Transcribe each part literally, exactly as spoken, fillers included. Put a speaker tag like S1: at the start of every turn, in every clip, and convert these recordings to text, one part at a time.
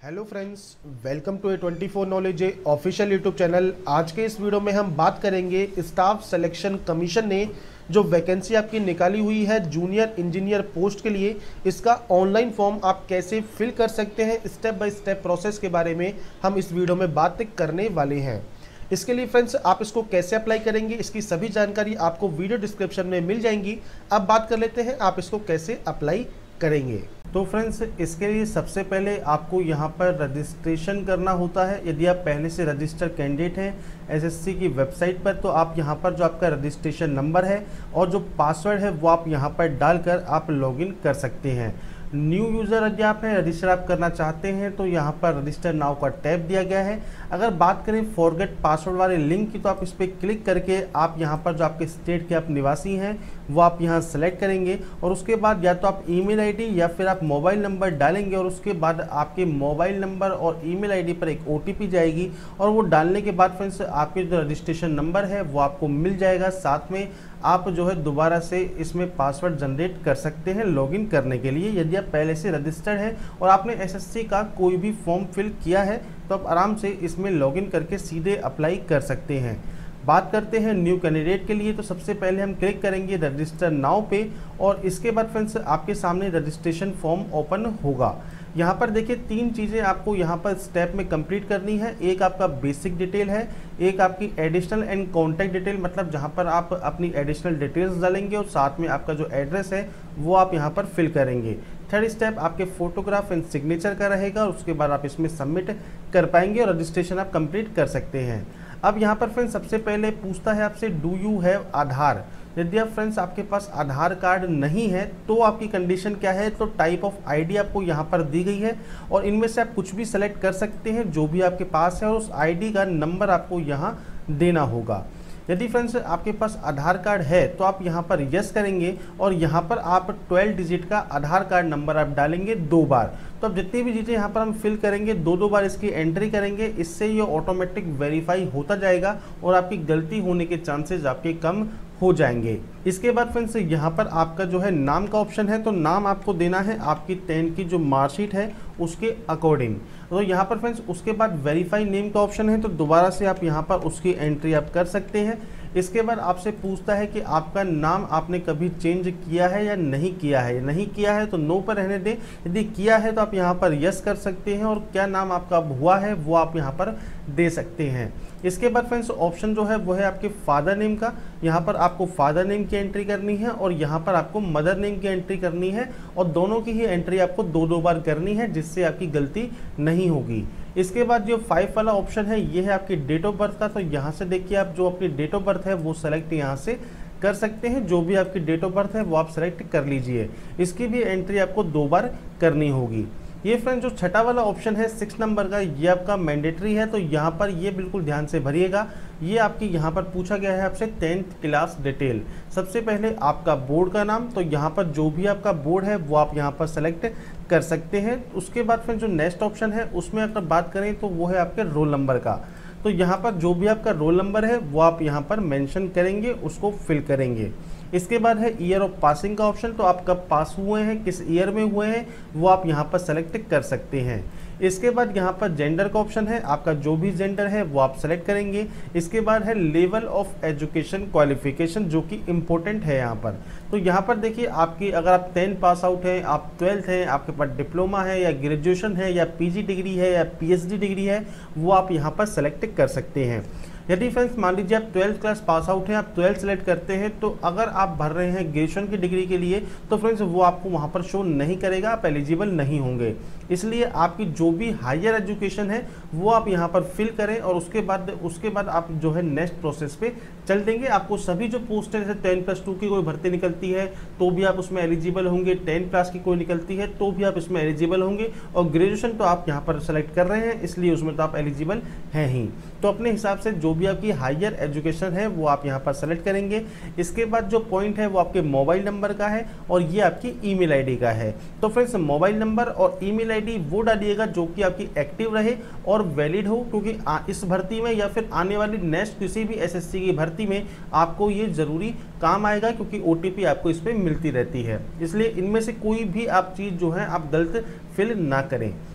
S1: Hello friends, welcome to A twenty four knowledge official YouTube channel. आज के इस video में हम बात करेंगे स्टाफ सिलेक्शन कमीशन ने जो वैकेंसी आपकी निकाली हुई है जूनियर इंजीनियर पोस्ट के लिए, इसका ऑनलाइन फॉर्म आप कैसे फिल कर सकते हैं, स्टेप बाय स्टेप प्रोसेस के बारे में हम इस वीडियो में बात करने वाले हैं। इसके लिए फ्रेंड्स आप इसको कैसे अप्लाई करेंगे, इसकी सभी जानकारी आपको वीडियो डिस्क्रिप्शन में मिल जाएंगी। अब बात कर लेते हैं आप इसको कैसे अप्लाई करेंगे। तो फ्रेंड्स इसके लिए सबसे पहले आपको यहाँ पर रजिस्ट्रेशन करना होता है। यदि आप पहले से रजिस्टर कैंडिडेट हैं एसएससी की वेबसाइट पर, तो आप यहाँ पर जो आपका रजिस्ट्रेशन नंबर है और जो पासवर्ड है वो आप यहाँ पर डालकर आप लॉगिन कर सकते हैं। न्यू यूज़र यदि आप हैं, रजिस्टर आप करना चाहते हैं, तो यहाँ पर रजिस्टर नाउ का टैब दिया गया है। अगर बात करें फॉरगेट पासवर्ड वाले लिंक की, तो आप इस पर क्लिक करके आप यहाँ पर जो आपके स्टेट के आप निवासी हैं वो आप यहाँ सेलेक्ट करेंगे और उसके बाद या तो आप ईमेल आईडी या फिर आप मोबाइल नंबर डालेंगे और उसके बाद आपके मोबाइल नंबर और ईमेल आईडी पर एक ओटीपी जाएगी और वो डालने के बाद फ्रेंड्स आपके जो रजिस्ट्रेशन नंबर है वो आपको मिल जाएगा। साथ में आप जो है दोबारा से इसमें पासवर्ड जनरेट कर सकते हैं लॉगिन करने के लिए। यदि आप पहले से रजिस्टर्ड हैं और आपने एसएससी का कोई भी फॉर्म फिल किया है तो आप आराम से इसमें लॉगिन करके सीधे अप्लाई कर सकते हैं। बात करते हैं न्यू कैंडिडेट के लिए, तो सबसे पहले हम क्लिक करेंगे रजिस्टर नाउ पे और इसके बाद फ्रेंड्स आपके सामने रजिस्ट्रेशन फॉर्म ओपन होगा। यहाँ पर देखिए तीन चीज़ें आपको यहाँ पर स्टेप में कंप्लीट करनी है। एक आपका बेसिक डिटेल है, एक आपकी एडिशनल एंड कॉन्टैक्ट डिटेल, मतलब जहाँ पर आप अपनी एडिशनल डिटेल्स डालेंगे और साथ में आपका जो एड्रेस है वो आप यहाँ पर फिल करेंगे। थर्ड स्टेप आपके फोटोग्राफ एंड सिग्नेचर का रहेगा और उसके बाद आप इसमें सबमिट कर पाएंगे और रजिस्ट्रेशन आप कंप्लीट कर सकते हैं। अब यहाँ पर फ्रेंड्स सबसे पहले पूछता है आपसे डू यू हैव आधार। यदि आप फ्रेंड्स आपके पास आधार कार्ड नहीं है तो आपकी कंडीशन क्या है, तो टाइप ऑफ आईडी आपको यहाँ पर दी गई है और इनमें से आप कुछ भी सेलेक्ट कर सकते हैं जो भी आपके पास है और उस आईडी का नंबर आपको यहाँ देना होगा। यदि फ्रेंड्स आपके पास आधार कार्ड है तो आप यहाँ पर यस करेंगे और यहाँ पर आप ट्वेल्व डिजिट का आधार कार्ड नंबर आप डालेंगे दो बार। तो अब जितनी भी चीज़ें यहाँ पर हम फिल करेंगे दो दो बार इसकी एंट्री करेंगे, इससे ये ऑटोमेटिक वेरीफाई होता जाएगा और आपकी गलती होने के चांसेस आपके कम हो जाएंगे। इसके बाद फ्रेंड्स यहाँ पर आपका जो है नाम का ऑप्शन है, तो नाम आपको देना है आपकी टेंथ की जो मार्कशीट है उसके अकॉर्डिंग। तो यहाँ पर फ्रेंड्स उसके बाद वेरीफाई नेम का ऑप्शन है, तो दोबारा से आप यहाँ पर उसकी एंट्री आप कर सकते हैं। इसके बाद आपसे पूछता है कि आपका नाम आपने कभी चेंज किया है या नहीं किया है। नहीं किया है तो नो पर रहने दें, यदि किया है तो आप यहाँ पर यस कर सकते हैं और क्या नाम आपका हुआ है वो आप यहाँ पर दे सकते हैं। इसके बाद फ्रेंड्स ऑप्शन जो है वो है आपके फादर नेम का। यहाँ पर आपको फादर नेम की एंट्री करनी है और यहाँ पर आपको मदर नेम की एंट्री करनी है और दोनों की ही एंट्री आपको दो दो बार करनी है जिससे आपकी गलती नहीं होगी। इसके बाद जो फाइव वाला ऑप्शन है ये है आपकी डेट ऑफ बर्थ का, तो यहाँ से देखिए आप जो अपनी डेट ऑफ बर्थ है वो सेलेक्ट यहाँ से कर सकते हैं। जो भी आपकी डेट ऑफ बर्थ है वो आप सेलेक्ट कर लीजिए, इसकी भी एंट्री आपको दो बार करनी होगी। ये फ्रेंड जो छठा वाला ऑप्शन है सिक्स नंबर का, ये आपका मैंडेटरी है, तो यहाँ पर ये बिल्कुल ध्यान से भरिएगा। ये आपकी यहाँ पर पूछा गया है आपसे टेंथ क्लास डिटेल। सबसे पहले आपका बोर्ड का नाम, तो यहाँ पर जो भी आपका बोर्ड है वो आप यहाँ पर सेलेक्ट कर सकते हैं। उसके बाद फिर जो नेक्स्ट ऑप्शन है उसमें अगर बात करें तो वो है आपके रोल नंबर का, तो यहाँ पर जो भी आपका रोल नंबर है वो आप यहाँ पर मेंशन करेंगे, उसको फिल करेंगे। इसके बाद है ईयर ऑफ पासिंग का ऑप्शन, तो आप कब पास हुए हैं, किस ईयर में हुए हैं वो आप यहाँ पर सेलेक्ट कर सकते हैं। इसके बाद यहाँ पर जेंडर का ऑप्शन है, आपका जो भी जेंडर है वो आप सेलेक्ट करेंगे। इसके बाद है लेवल ऑफ एजुकेशन क्वालिफिकेशन, जो कि इम्पोर्टेंट है यहाँ पर। तो यहाँ पर देखिए आपकी अगर आप टेंथ पास आउट हैं, आप ट्वेल्थ हैं, आपके पास डिप्लोमा है या ग्रेजुएशन है या पीजी डिग्री है या पीएचडी डिग्री है, वो आप यहाँ पर सेलेक्ट कर सकते हैं। यदि फ्रेंड्स मान लीजिए आप ट्वेल्थ क्लास पास आउट हैं, आप ट्वेल्थ सेलेक्ट करते हैं, तो अगर आप भर रहे हैं ग्रेजुएशन की डिग्री के लिए तो फ्रेंड्स वो आपको वहाँ पर शो नहीं करेगा, आप एलिजिबल नहीं होंगे। इसलिए आपकी जो भी हायर एजुकेशन है वो आप यहाँ पर फिल करें और उसके बाद उसके बाद आप जो है नेक्स्ट प्रोसेस पे चल देंगे। आपको सभी जो पोस्ट है जैसे टेन प्लस टू की कोई भर्ती निकलती है तो भी आप उसमें एलिजिबल होंगे, टेन प्लस की कोई निकलती है तो भी आप इसमें एलिजिबल होंगे और ग्रेजुएशन तो आप यहाँ पर सेलेक्ट कर रहे हैं इसलिए उसमें तो आप एलिजिबल हैं ही। तो अपने हिसाब से जो भी आपकी हायर एजुकेशन है वो आप यहाँ पर सेलेक्ट करेंगे। इसके बाद जो पॉइंट है वो आपके मोबाइल नंबर का है और ये आपकी ईमेल आईडी का है। तो फ्रेंड्स मोबाइल नंबर और ईमेल आईडी वो डालिएगा जो कि आपकी एक्टिव रहे और वैलिड हो, क्योंकि इस भर्ती में या फिर आने वाली नेक्स्ट किसी भी एसएससी की भर्ती में आपको ये जरूरी काम आएगा, क्योंकि ओटीपी आपको इस पर मिलती रहती है। इसलिए इनमें से कोई भी आप चीज़ जो है आप गलत फिल ना करें।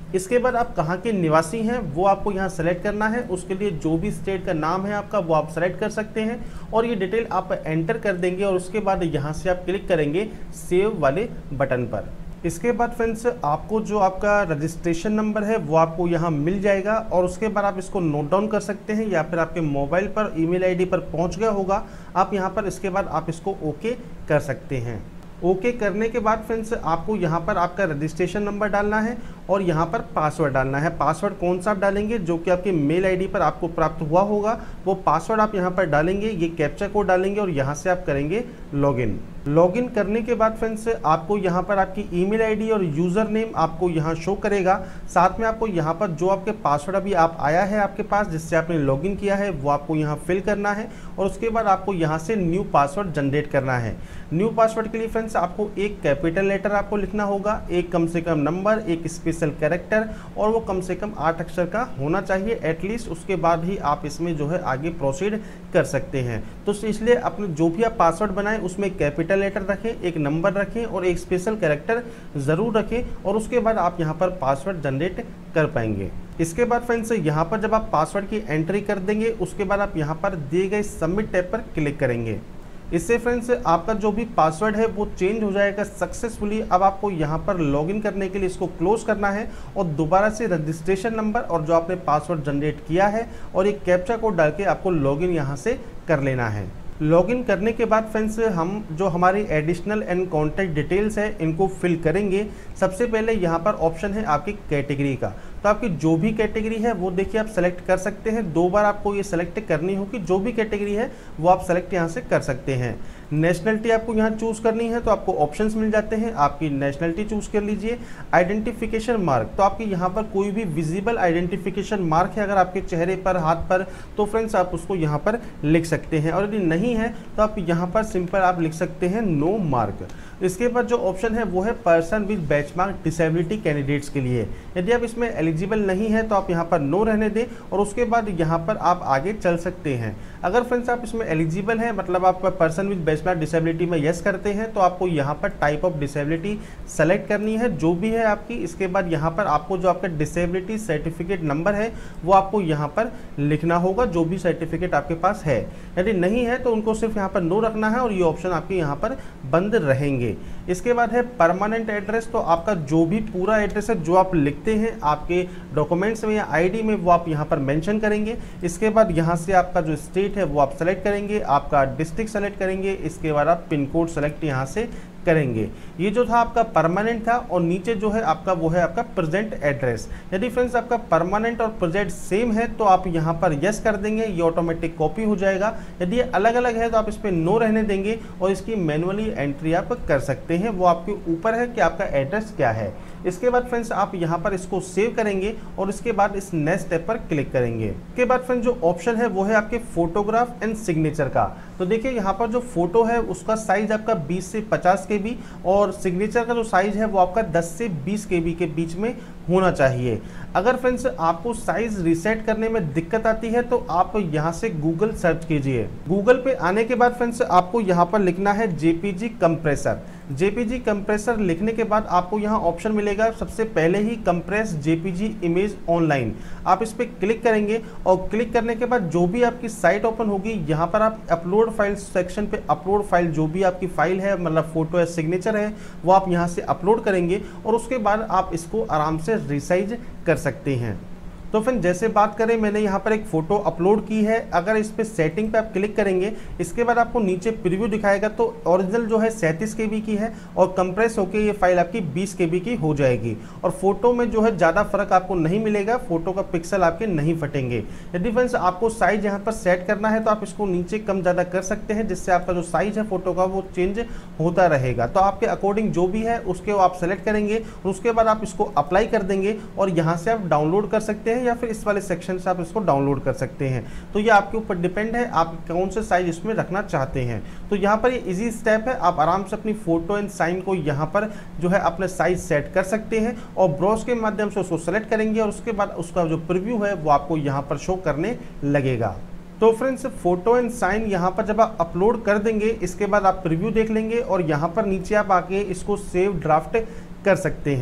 S1: इसके बाद आप कहाँ के निवासी हैं वो आपको यहाँ सेलेक्ट करना है। उसके लिए जो भी स्टेट का नाम है आपका वो आप सेलेक्ट कर सकते हैं और ये डिटेल आप एंटर कर देंगे और उसके बाद यहाँ से आप क्लिक करेंगे सेव वाले बटन पर। इसके बाद फ्रेंड्स आपको जो आपका रजिस्ट्रेशन नंबर है वो आपको यहाँ मिल जाएगा और उसके बाद आप इसको नोट डाउन कर सकते हैं या फिर आपके मोबाइल पर ईमेल आईडी पर पहुँच गया होगा आप यहाँ पर। इसके बाद आप इसको ओके कर सकते हैं। ओके करने के बाद फ्रेंड्स आपको यहाँ पर आपका रजिस्ट्रेशन नंबर डालना है और यहाँ पर पासवर्ड डालना है। पासवर्ड कौन सा आप डालेंगे, जो कि आपके मेल आईडी पर आपको प्राप्त हुआ होगा वो पासवर्ड आप यहाँ पर डालेंगे। ये कैप्चा कोड डालेंगे और यहाँ से आप करेंगे लॉगिन। लॉगिन करने के बाद फ्रेंड्स आपको यहाँ पर आपकी ईमेल आईडी और यूज़र नेम आपको यहाँ शो करेगा। साथ में आपको यहाँ पर जो आपके पासवर्ड अभी आप आया है आपके पास जिससे आपने लॉगिन किया है वो आपको यहाँ फिल करना है और उसके बाद आपको यहाँ से न्यू पासवर्ड जनरेट करना है। न्यू पासवर्ड के लिए फ्रेंड्स आपको एक कैपिटल लेटर आपको लिखना होगा, एक कम से कम नंबर, एक स्पेशल कैरेक्टर और वो कम से कम आठ अक्षर का होना चाहिए एटलीस्ट। उसके बाद ही आप इसमें जो है आगे प्रोसीड कर सकते हैं। तो इसलिए अपने जो भी आप पासवर्ड बनाएं उसमें कैपिटल लेटर रखें, एक नंबर रखें और एक स्पेशल कैरेक्टर ज़रूर रखें और उसके बाद आप यहाँ पर पासवर्ड जनरेट कर पाएंगे। इसके बाद फ्रेंड्स यहाँ पर जब आप पासवर्ड की एंट्री कर देंगे उसके बाद आप यहाँ पर दिए गए सबमिट टैब पर क्लिक करेंगे। इससे फ्रेंड्स आपका जो भी पासवर्ड है वो चेंज हो जाएगा सक्सेसफुली। अब आपको यहाँ पर लॉगिन करने के लिए इसको क्लोज करना है और दोबारा से रजिस्ट्रेशन नंबर और जो आपने पासवर्ड जनरेट किया है और एक कैप्चा कोड डाल के आपको लॉगिन यहाँ से कर लेना है। लॉगिन करने के बाद फ्रेंड्स हम जो हमारी एडिशनल एंड कॉन्टैक्ट डिटेल्स है इनको फिल करेंगे। सबसे पहले यहाँ पर ऑप्शन है आपकी कैटेगरी का, तो आपकी जो भी कैटेगरी है वो देखिए आप सेलेक्ट कर सकते हैं। दो बार आपको ये सेलेक्ट करनी होगी, जो भी कैटेगरी है वो आप सेलेक्ट यहाँ से कर सकते हैं। नेशनलिटी आपको यहाँ चूज़ करनी है तो आपको ऑप्शंस मिल जाते हैं, आपकी नेशनलिटी चूज़ कर लीजिए। आइडेंटिफिकेशन मार्क, तो आपके यहाँ पर कोई भी विजिबल आइडेंटिफिकेशन मार्क है अगर आपके चेहरे पर, हाथ पर, तो फ्रेंड्स आप उसको यहाँ पर लिख सकते हैं और यदि नहीं है तो आप यहाँ पर सिंपल आप लिख सकते हैं नो मार्क। इसके बाद जो ऑप्शन है वो है person with benchmark disability candidates के लिए। यदि आप इसमें एलिजिबल नहीं है तो आप यहाँ पर नो रहने दें और उसके बाद यहाँ पर आप आगे चल सकते हैं। अगर फ्रेंड्स आप इसमें एलिजिबल हैं, मतलब आप पर्सन विद बेंचमार्क डिसेबिलिटी में यस करते हैं, तो आपको यहाँ पर टाइप ऑफ डिसेबिलिटी सेलेक्ट करनी है जो भी है आपकी। इसके बाद यहाँ पर आपको जो आपका डिसेबिलिटी सर्टिफिकेट नंबर है वो आपको यहाँ पर लिखना होगा, जो भी सर्टिफिकेट आपके पास है। यदि नहीं है तो उनको सिर्फ यहाँ पर नो रखना है और ये ऑप्शन आपके यहाँ पर बंद रहेंगे। इसके बाद है परमानेंट एड्रेस, तो आपका जो भी पूरा एड्रेस है जो आप लिखते हैं आपके डॉक्यूमेंट्स में या आईडी में वो आप यहाँ पर मेंशन करेंगे। इसके बाद यहाँ से आपका जो स्टेट है वो आप सेलेक्ट करेंगे, आपका डिस्ट्रिक्ट सेलेक्ट करेंगे। इसके बाद आप पिन कोड सेलेक्ट यहाँ से करेंगे। ये जो था आपका परमानेंट था और नीचे जो है आपका वो है आपका प्रेजेंट एड्रेस। यदि फ्रेंड्स आपका परमानेंट और प्रेजेंट सेम है तो आप यहाँ पर यस कर देंगे, ये ऑटोमेटिक कॉपी हो जाएगा। यदि ये अलग अलग है तो आप इस पर नो रहने देंगे और इसकी मैनुअली एंट्री आप कर सकते हैं, वो आपके ऊपर है कि आपका एड्रेस क्या है। इसके बाद फ्रेंड्स आप यहाँ पर इसको सेव करेंगे और इसके बाद इस नेक्स्ट स्टेप पर क्लिक करेंगे। इसके बाद फ्रेंड्स जो ऑप्शन है वो है आपके फोटोग्राफ एंड सिग्नेचर का। तो देखिए यहाँ पर जो फोटो है उसका साइज आपका बीस से पचास के बी और सिग्नेचर का जो साइज है वो आपका दस से बीस के बी के बीच में होना चाहिए। अगर फ्रेंड्स आपको साइज रीसेट करने में दिक्कत आती है तो आप यहाँ से गूगल सर्च कीजिए। गूगल पे आने के बाद फ्रेंड्स आपको यहाँ पर लिखना है जेपीजी कंप्रेसर। जेपीजी कंप्रेसर लिखने के बाद आपको यहाँ ऑप्शन मिलेगा सबसे पहले ही कंप्रेस जेपीजी इमेज ऑनलाइन। आप इस पर क्लिक करेंगे और क्लिक करने के बाद जो भी आपकी साइट ओपन होगी यहाँ पर आप अपलोड फाइल सेक्शन पे अपलोड फाइल जो भी आपकी फाइल है, मतलब फोटो या सिग्नेचर है, वो आप यहाँ से अपलोड करेंगे और उसके बाद आप इसको आराम से रिसाइज कर सकते हैं। तो फ्रेंड जैसे बात करें, मैंने यहाँ पर एक फ़ोटो अपलोड की है। अगर इस पर सेटिंग पे आप क्लिक करेंगे इसके बाद आपको नीचे प्रीव्यू दिखाएगा तो ओरिजिनल जो है सैंतीस के बी की है और कंप्रेस होके ये फाइल आपकी बीस के बी की हो जाएगी और फोटो में जो है ज़्यादा फर्क आपको नहीं मिलेगा, फोटो का पिक्सल आपके नहीं फटेंगे। यदि फ्रेंड्स आपको साइज यहाँ पर सेट करना है तो आप इसको नीचे कम ज़्यादा कर सकते हैं, जिससे आपका जो साइज है फोटो का वो चेंज होता रहेगा। तो आपके अकॉर्डिंग जो भी है उसके आप सेलेक्ट करेंगे और उसके बाद आप इसको अप्लाई कर देंगे और यहाँ से आप डाउनलोड कर सकते हैं या फिर इस वाले सेक्शन से आप इसको डाउनलोड कर सकते हैं। तो ये आपके ऊपर डिपेंड है आप कौन से साइज इसमें रखना चाहते हैं। तो यहाँ पर ये इजी स्टेप है, आप आराम से अपनी फोटो एंड साइन को यहाँ पर जो है अपने साइज सेट कर सकते हैं और ब्राउज के माध्यम से उसको सेलेक्ट करेंगे और उसके बाद उसका जो प्रीव्यू है वो आपको यहाँ पर शो करने लगेगा। तो फ्रेंड्स फोटो एंड साइन यहाँ पर जब आप अपलोड कर देंगे इसके बाद आप प्रीव्यू देख लेंगे और यहाँ पर नीचे आप आके इसको सेव ड्राफ्ट कर सकते हैं।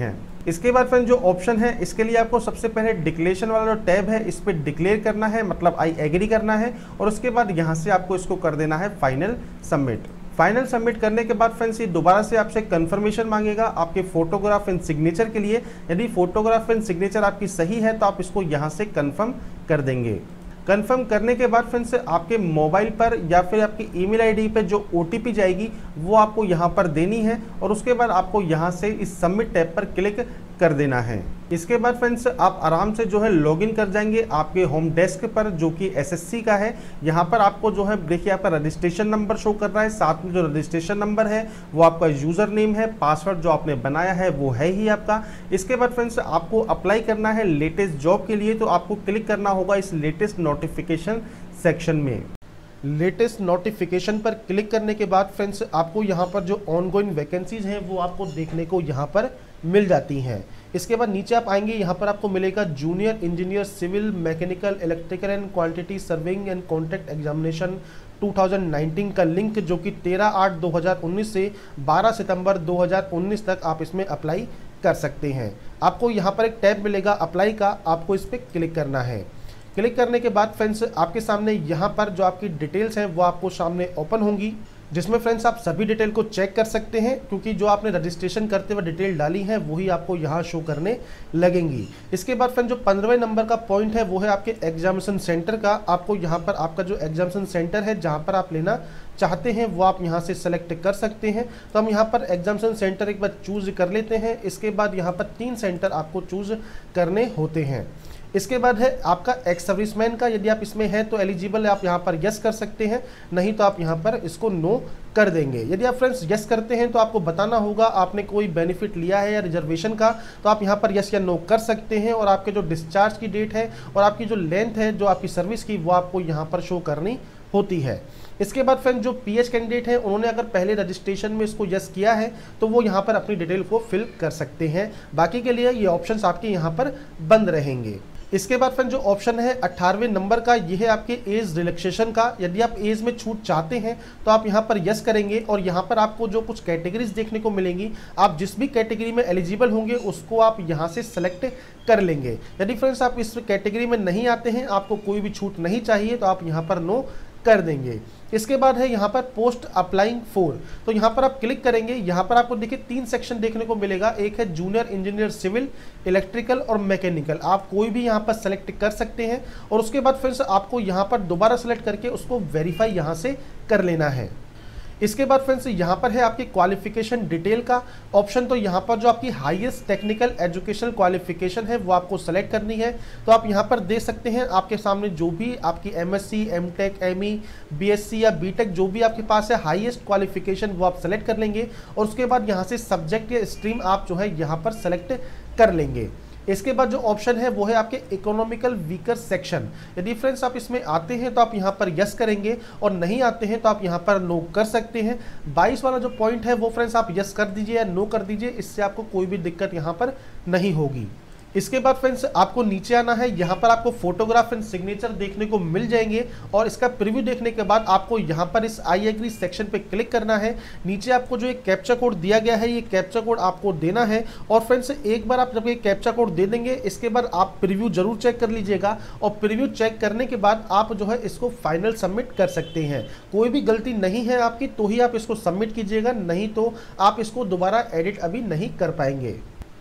S1: इसके बाद फ्रेंड जो ऑप्शन है इसके लिए आपको सबसे पहले डिक्लेरेशन वाला जो टैब है इस पर डिक्लेयर करना है, मतलब आई एग्री करना है, और उसके बाद यहाँ से आपको इसको कर देना है फाइनल सबमिट। फाइनल सबमिट करने के बाद फ्रेंड्स ये दोबारा से आपसे कंफर्मेशन मांगेगा आपके फोटोग्राफ एंड सिग्नेचर के लिए। यदि फोटोग्राफ एंड सिग्नेचर आपकी सही है तो आप इसको यहाँ से कंफर्म कर देंगे। कंफर्म करने के बाद फ्रेंड्स आपके मोबाइल पर या फिर आपकी ईमेल आईडी पे जो ओटीपी जाएगी वो आपको यहाँ पर देनी है, और उसके बाद आपको यहाँ से इस सबमिट टैब पर क्लिक कर देना है। इसके बाद फ्रेंड्स आप आराम से जो है लॉगिन कर जाएंगे आपके होम डेस्क पर जो कि एसएससी का है। यहाँ पर आपको जो है देखिए आपका रजिस्ट्रेशन नंबर शो कर रहा है, साथ में जो रजिस्ट्रेशन नंबर है वो आपका यूज़र नेम है, पासवर्ड जो आपने बनाया है वो है ही आपका। इसके बाद फ्रेंड्स आपको अप्लाई करना है लेटेस्ट जॉब के लिए, तो आपको क्लिक करना होगा इस लेटेस्ट नोटिफिकेशन सेक्शन में। लेटेस्ट नोटिफिकेशन पर क्लिक करने के बाद फ्रेंड्स आपको यहाँ पर जो ऑनगोइंग वैकेंसीज हैं वो आपको देखने को यहाँ पर मिल जाती हैं। इसके बाद नीचे आप आएंगे, यहाँ पर आपको मिलेगा junior engineer civil mechanical electrical and quantity surveying and contract examination दो हज़ार उन्नीस का लिंक, जो कि तेरह आठ दो हज़ार उन्नीस से बारह सितंबर दो हज़ार उन्नीस तक आप इसमें अप्लाई कर सकते हैं। आपको यहाँ पर एक टैब मिलेगा अप्लाई का, आपको इस पर क्लिक करना है। क्लिक करने के बाद फ्रेंड्स आपके सामने यहाँ पर जो आपकी डिटेल्स हैं वो आपको सामने ओपन होंगी, जिसमें फ्रेंड्स आप सभी डिटेल को चेक कर सकते हैं, क्योंकि जो आपने रजिस्ट्रेशन करते हुए डिटेल डाली है वही आपको यहाँ शो करने लगेंगी। इसके बाद फ्रेंड जो पंद्रहवें नंबर का पॉइंट है वो है आपके एग्जामिनेशन सेंटर का। आपको यहाँ पर आपका जो एग्जामिनेशन सेंटर है जहाँ पर आप लेना चाहते हैं वो आप यहाँ से सेलेक्ट कर सकते हैं। तो हम यहाँ पर एग्जामिनेशन सेंटर एक बार चूज कर लेते हैं। इसके बाद यहाँ पर तीन सेंटर आपको चूज करने होते हैं। इसके बाद है आपका एक्स सर्विसमैन का, यदि आप इसमें हैं तो एलिजिबल है, आप यहाँ पर यस कर सकते हैं, नहीं तो आप यहाँ पर इसको नो कर देंगे। यदि आप फ्रेंड्स यस करते हैं तो आपको बताना होगा आपने कोई बेनिफिट लिया है या रिजर्वेशन का, तो आप यहाँ पर यस या नो कर सकते हैं, और आपके जो डिस्चार्ज की डेट है और आपकी जो लेंथ है जो आपकी सर्विस की वो आपको यहाँ पर शो करनी होती है। इसके बाद फ्रेंड जो पीएच कैंडिडेट हैं उन्होंने अगर पहले रजिस्ट्रेशन में इसको यस किया है तो वो यहाँ पर अपनी डिटेल को फिल कर सकते हैं। बाकी के लिए ये ऑप्शंस आपके यहाँ पर बंद रहेंगे। इसके बाद फ्रेंड जो ऑप्शन है अट्ठारहवें नंबर का, ये है आपके एज रिलैक्सेशन का। यदि आप एज में छूट चाहते हैं तो आप यहाँ पर यस करेंगे, और यहाँ पर आपको जो कुछ कैटेगरीज देखने को मिलेंगी, आप जिस भी कैटेगरी में एलिजिबल होंगे उसको आप यहाँ से सेलेक्ट कर लेंगे। यदि फ्रेंड्स आप इस कैटेगरी में नहीं आते हैं, आपको कोई भी छूट नहीं चाहिए, तो आप यहाँ पर नो कर देंगे। इसके बाद है यहाँ पर पोस्ट अप्लाइंग फॉर, तो यहाँ पर आप क्लिक करेंगे। यहाँ पर आपको देखिए तीन सेक्शन देखने को मिलेगा, एक है जूनियर इंजीनियर सिविल, इलेक्ट्रिकल और मैकेनिकल। आप कोई भी यहाँ पर सेलेक्ट कर सकते हैं, और उसके बाद फिर से आपको यहाँ पर दोबारा सेलेक्ट करके उसको वेरीफाई यहाँ से कर लेना है। इसके बाद फ्रेंड्स यहाँ पर है आपकी क्वालिफिकेशन डिटेल का ऑप्शन, तो यहाँ पर जो आपकी हाईएस्ट टेक्निकल एजुकेशनल क्वालिफिकेशन है वो आपको सेलेक्ट करनी है। तो आप यहाँ पर दे सकते हैं आपके सामने जो भी आपकी एमएससी, एमटेक, एमई, बीएससी या बीटेक जो भी आपके पास है हाईएस्ट क्वालिफिकेशन वो आप सेलेक्ट कर लेंगे, और उसके बाद यहाँ से सब्जेक्ट या स्ट्रीम आप जो है यहाँ पर सेलेक्ट कर लेंगे। इसके बाद जो ऑप्शन है वो है आपके इकोनॉमिकल वीकर सेक्शन। यदि फ्रेंड्स आप इसमें आते हैं तो आप यहाँ पर यस करेंगे, और नहीं आते हैं तो आप यहाँ पर नो कर सकते हैं। बाईस वाला जो पॉइंट है वो फ्रेंड्स आप यस कर दीजिए या नो कर दीजिए, इससे आपको कोई भी दिक्कत यहाँ पर नहीं होगी। इसके बाद फ्रेंड्स आपको नीचे आना है, यहाँ पर आपको फोटोग्राफ एंड सिग्नेचर देखने को मिल जाएंगे, और इसका प्रीव्यू देखने के बाद आपको यहाँ पर इस आई एग्री सेक्शन पे क्लिक करना है। नीचे आपको जो एक कैप्चा कोड दिया गया है ये कैप्चा कोड आपको देना है, और फ्रेंड्स एक बार आप जब ये कैप्चा कोड दे देंगे इसके बाद आप प्रीव्यू जरूर चेक कर लीजिएगा, और प्रीव्यू चेक करने के बाद आप जो है इसको फाइनल सबमिट कर सकते हैं। कोई भी गलती नहीं है आपकी तो ही आप इसको सबमिट कीजिएगा, नहीं तो आप इसको दोबारा एडिट अभी नहीं कर पाएंगे।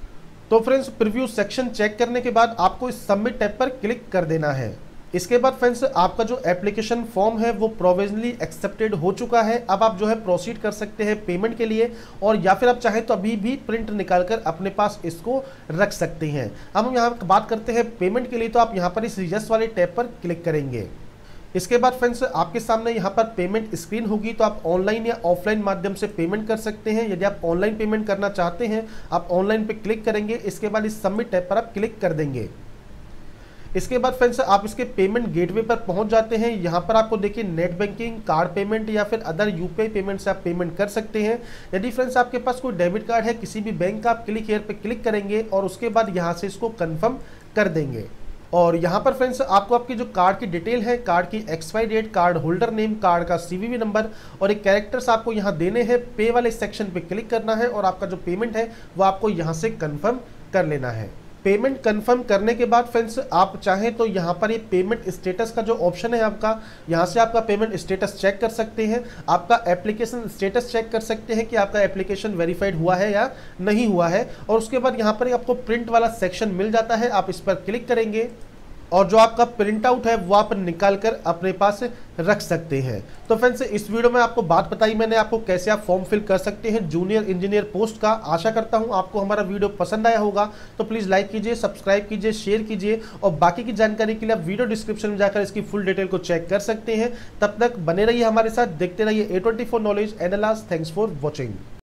S1: तो फ्रेंड्स प्रीव्यू सेक्शन चेक करने के बाद आपको इस सबमिट टैब पर क्लिक कर देना है। इसके बाद फ्रेंड्स आपका जो एप्लीकेशन फॉर्म है वो प्रोविजनली एक्सेप्टेड हो चुका है। अब आप जो है प्रोसीड कर सकते हैं पेमेंट के लिए, और या फिर आप चाहें तो अभी भी प्रिंट निकालकर अपने पास इसको रख सकते हैं। अब हम यहाँ बात करते हैं पेमेंट के लिए, तो आप यहाँ पर इस यस वाले टैब पर क्लिक करेंगे। इसके बाद फ्रेंड्स आपके सामने यहाँ पर पेमेंट स्क्रीन होगी, तो आप ऑनलाइन या ऑफलाइन माध्यम से पेमेंट कर सकते हैं। यदि आप ऑनलाइन पेमेंट करना चाहते हैं आप ऑनलाइन पे क्लिक करेंगे, इसके बाद इस सबमिट टैब पर आप क्लिक कर देंगे। इसके बाद फ्रेंड्स आप इसके पेमेंट गेटवे पर पहुंच जाते हैं। यहाँ पर आपको देखिए नेट बैंकिंग, कार्ड पेमेंट या फिर अदर यूपीआई पेमेंट से आप पेमेंट कर सकते हैं। यदि फ्रेंड्स आपके पास कोई डेबिट कार्ड है किसी भी बैंक का, आप क्लिक हियर पे क्लिक करेंगे और उसके बाद यहाँ से इसको कन्फर्म कर देंगे। और यहाँ पर फ्रेंड्स आपको आपकी जो कार्ड की डिटेल है, कार्ड की expiry date, card holder name, card का सीवीवी नंबर और एक कैरेक्टर्स आपको यहाँ देने हैं। पे वाले सेक्शन पे क्लिक करना है और आपका जो पेमेंट है वो आपको यहाँ से कंफर्म कर लेना है। पेमेंट कंफर्म करने के बाद फ्रेंड्स आप चाहें तो यहाँ पर ये पेमेंट स्टेटस का जो ऑप्शन है आपका, यहाँ से आपका पेमेंट स्टेटस चेक कर सकते हैं, आपका एप्लीकेशन स्टेटस चेक कर सकते हैं कि आपका एप्लीकेशन वेरीफाइड हुआ है या नहीं हुआ है। और उसके बाद यहाँ पर आपको प्रिंट वाला सेक्शन मिल जाता है, आप इस पर क्लिक करेंगे और जो आपका प्रिंट आउट है वो आप निकाल कर अपने पास रख सकते हैं। तो फ्रेंड्स इस वीडियो में आपको बात बताई मैंने आपको कैसे आप फॉर्म फिल कर सकते हैं जूनियर इंजीनियर पोस्ट का। आशा करता हूं आपको हमारा वीडियो पसंद आया होगा, तो प्लीज़ लाइक कीजिए, सब्सक्राइब कीजिए, शेयर कीजिए और बाकी की जानकारी के लिए आप वीडियो डिस्क्रिप्शन में जाकर इसकी फुल डिटेल को चेक कर सकते हैं। तब तक बने रहिए हमारे साथ, देखते रहिए A twenty four knowledge and a last. Thanks for watching.